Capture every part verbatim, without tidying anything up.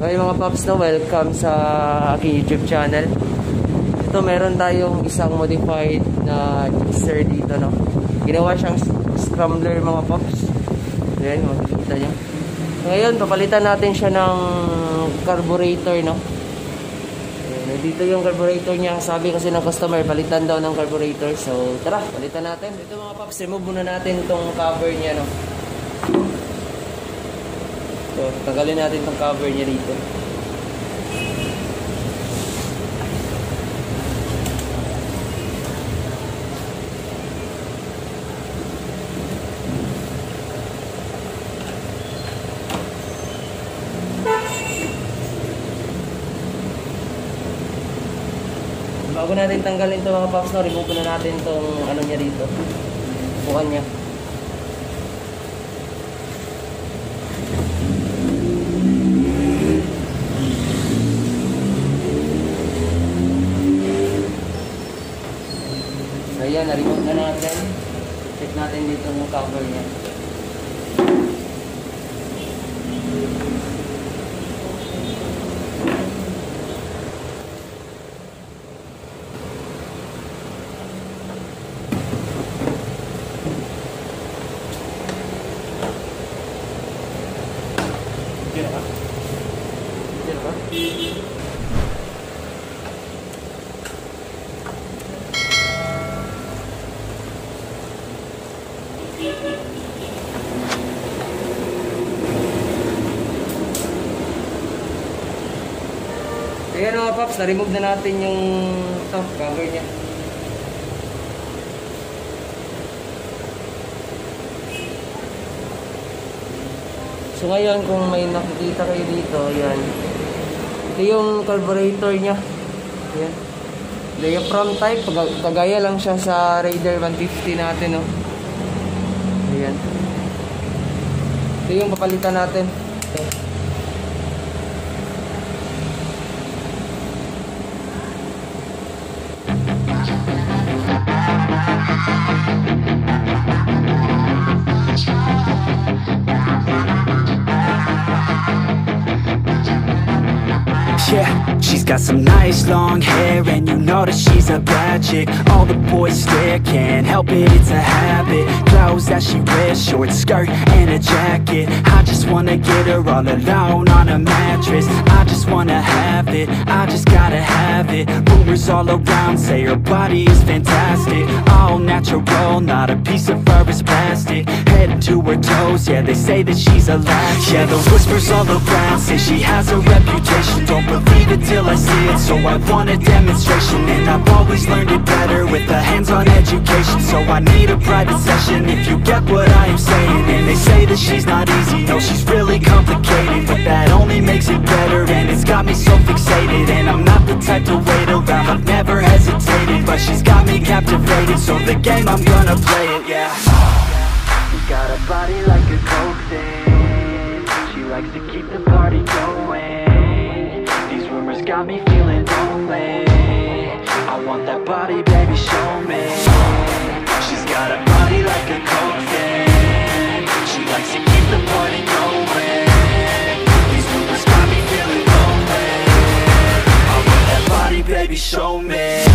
Okay mga paps, no, welcome sa aking YouTube channel. Ito meron tayong isang modified na Gixxer dito, no. Ginawa siyang scrambler mga paps. Ayan, makikita nyo. Ngayon, papalitan natin siya ng carburetor, no. Ayan, dito yung carburetor niya. Sabi kasi ng customer, palitan daw ng carburetor. So, tara, palitan natin. Ito mga paps, remove muna natin itong cover niya, no. So, tanggalin natin itong cover niya dito. Bago natin tanggalin ito mga paps, no, remove na natin itong ano niya dito. Bukan niya. Ayan, na-remove na natin. Check natin dito yung cover niya. Dito ba? Dito ba? Ayan mga paps, na-remove na natin yung top cover niya. So ngayon, kung may nakikita kayo dito, ayan. Ito yung carburetor niya. Ayan. Diaphragm type, kagaya lang siya sa Raider one fifty natin, no. Ayan. Ito yung papalitan natin. Ito. Yeah, she's got some nice long hair, and you know that she's a bad chick. All the boys stare, can't help it, it's a habit. Clothes that she wears, short skirt and a jacket. I just wanna get her all alone on a mattress. I just wanna have it, I just gotta have it. Rumors all around say her body is fantastic. All natural, not a piece of fur is plastic. Head to her toes, yeah, they say that she's a latch. Yeah, the whispers all around say she has a reputation. Don't believe it till I see it, so I want a demonstration. And I've always learned it better with a hands-on education. So I need a private session if you get what I am saying. And they say that she's not easy, no, she's really complicated. But that only makes it better, and it's got me so fixated. And I'm not the type to wait around, I've never hesitated. But she's got me captivated, so the game, I'm gonna play it, yeah. She got a body like a coke thing. She likes to keep the party going. Rumors got me feeling lonely. I want that body, baby, show me. She's got a body like a coke fan. She likes to keep the party going. These rumors got me feeling lonely. I want that body, baby, show me.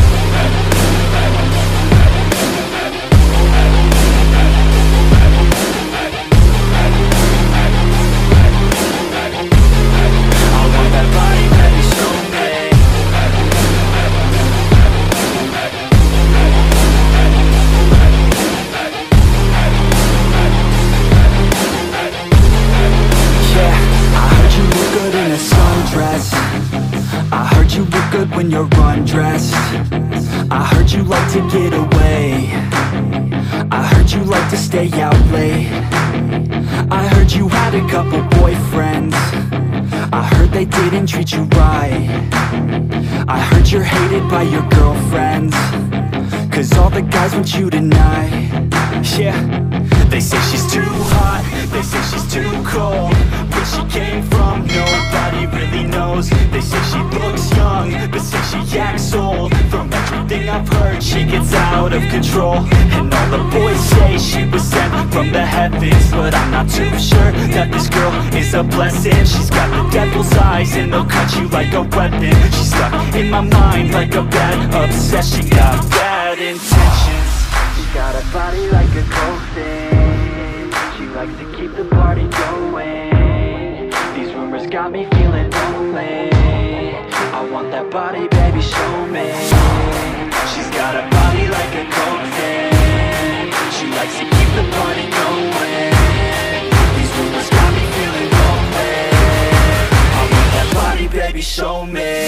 When you're undressed, I heard you like to get away. I heard you like to stay out late. I heard you had a couple boyfriends. I heard they didn't treat you right. I heard you're hated by your girlfriends, cause all the guys want you tonight. Yeah, they say she's too hot, they say she's too cold. Where she came from, nobody really knows. They say she looks young, but say she acts old. From everything I've heard, she gets out out of control. And all the boys say she was sent from the heavens, but I'm not too sure that this girl is a blessing. She's got the devil's eyes and they'll cut you like a weapon. She's stuck in my mind like a bad obsession. Got bad intentions. She's got a body like a coffin. She likes to keep the party going. These rumors got me feeling lonely. I want that body, baby, show me. She's got a body like a coffin. She likes to keep the party going. These rumors got me feeling lonely. I want that body, baby, show me.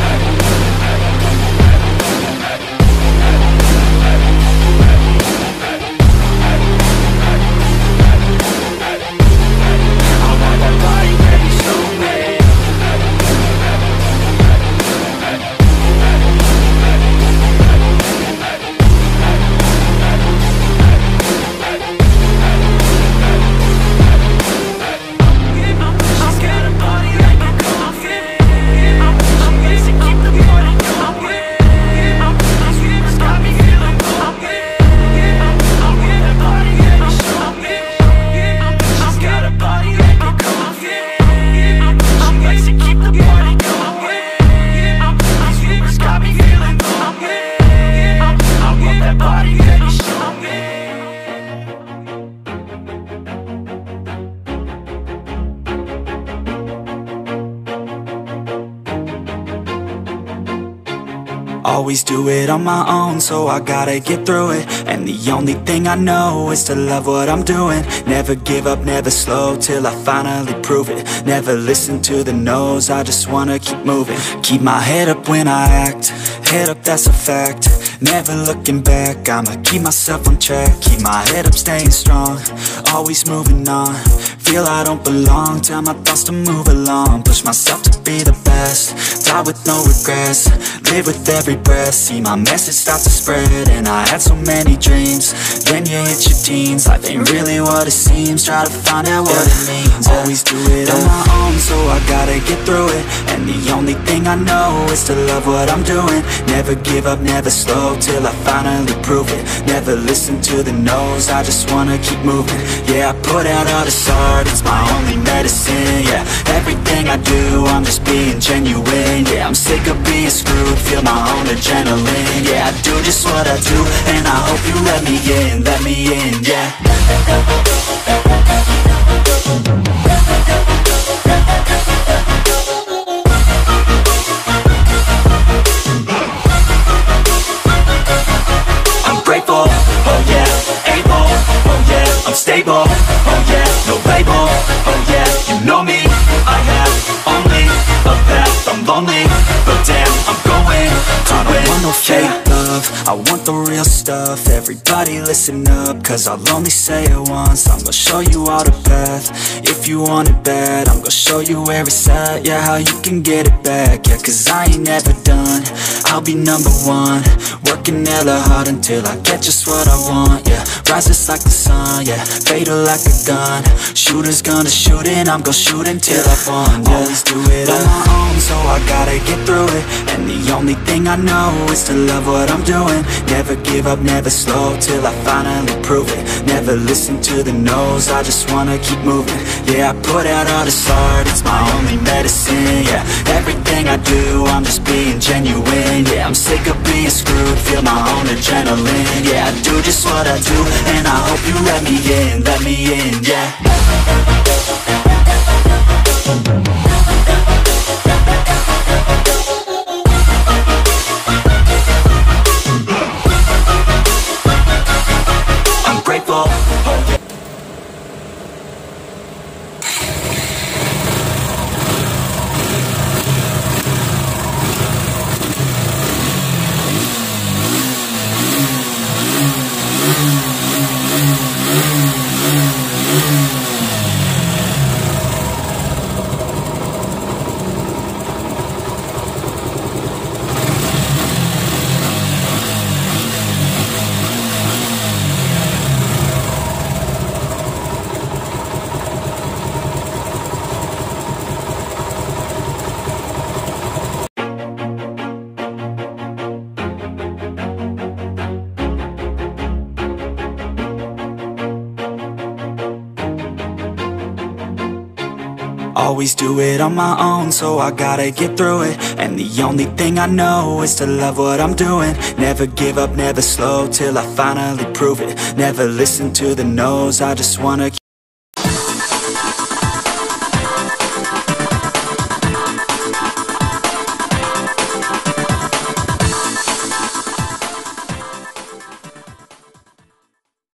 Always do it on my own, so I gotta get through it. And the only thing I know is to love what I'm doing. Never give up, never slow, till I finally prove it. Never listen to the no's, I just wanna keep moving. Keep my head up when I act, head up, that's a fact. Never looking back, I'ma keep myself on track. Keep my head up, staying strong, always moving on. Feel I don't belong, tell my thoughts to move along. Push myself to be the best, die with no regrets. Live with every breath, see my message start to spread. And I had so many dreams, then you hit your teens. Life ain't really what it seems, try to find out what it means. Always do it on my own, so I gotta get through it. And the only thing I know is to love what I'm doing. Never give up, never slow, till I finally prove it. Never listen to the no's, I just wanna keep moving. Yeah, I put out all this art, it's my only medicine. Yeah, everything I do, I'm just being genuine. Yeah, I'm sick of being screwed, feel my own adrenaline. Yeah, I do just what I do, and I hope you let me in, let me in, yeah. I'm grateful, oh yeah, able, oh yeah, I'm stable, oh yeah, no label, oh yeah, you know me, I have only a path, I'm lonely, but damn, I'm going to I don't win. Want no fake love, I want the real stuff. Everybody listen up, cause I'll only say it once. I'm gonna show you all the path, if you want it bad. I'm gonna show you where it's at, yeah, how you can get it back. Yeah, cause I ain't never done, I'll be number one. Working hella hard until I get just what I want, yeah. Rises like the sun, yeah, fatal like a gun. Shooters gonna shoot and I'm gonna shoot until I won, yeah. Always do it on my own, so I gotta get through it. And the only thing I know is to love what I'm doing. Never give up, never slow, till I finally prove it. Never listen to the no's, I just wanna keep moving. Yeah, I put out all this art, it's my only medicine. Yeah, everything I do, I'm just being genuine. Yeah, I'm sick of being screwed, feel my own adrenaline. Yeah, I do just what I do, and I hope you let me in, let me in, yeah. I'm grateful, oh yeah. always do it on my own, so I gotta get through it. And the only thing I know is to love what I'm doing. Never give up, never slow, till I finally prove it. Never listen to the no's, I just wanna